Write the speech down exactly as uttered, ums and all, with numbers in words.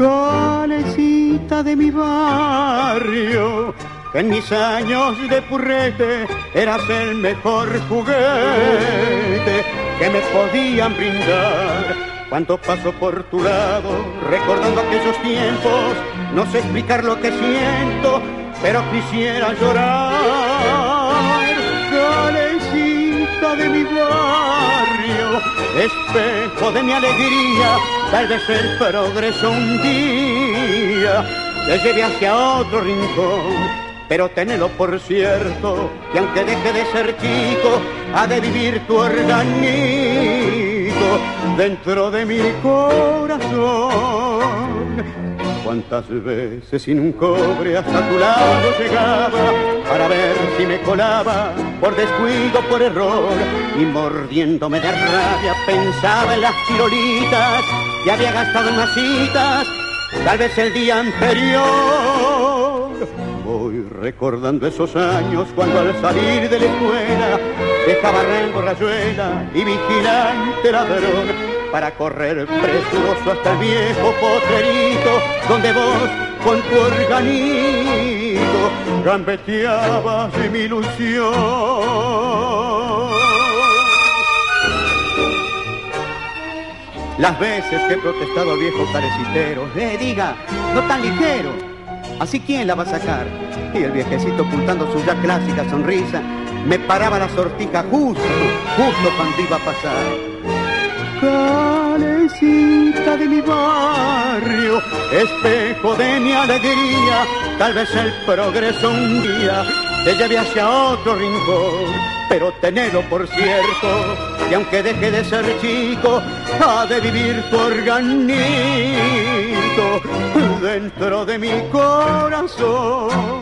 Calecita de mi barrio, en mis años de purrete eras el mejor juguete que me podían brindar. Cuando paso por tu lado, recordando aquellos tiempos, no sé explicar lo que siento, pero quisiera llorar. Calecita de mi barrio, espejo de mi alegría, tal vez el progreso un día te lleve hacia otro rincón. Pero tenelo por cierto, que aunque deje de ser chico, ha de vivir tu organito dentro de mi corazón. Cuántas veces sin un cobre hasta tu lado llegaba, para ver si me colaba, por descuido, por error, y mordiéndome de rabia pensaba en las chirolitas que había gastado en las citas, tal vez el día anterior. Voy recordando esos años cuando al salir de la escuela dejaba rango rayuela y vigilante ladrón para correr presuroso hasta el viejo potrerito donde vos con tu organito gambeteabas mi ilusión. Las veces que he protestado al viejo carecitero, eh, diga, no tan ligero, así quién la va a sacar. Y el viejecito ocultando su ya clásica sonrisa me paraba la sortija justo, justo cuando iba a pasar. Calecita de mi barrio, espejo de mi alegría, tal vez el progreso un día te lleve hacia otro rincón. Pero tenelo por cierto, que aunque deje de ser chico, ha de vivir tu organito dentro de mi corazón.